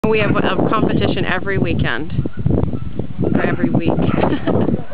We have a competition every weekend, or every week.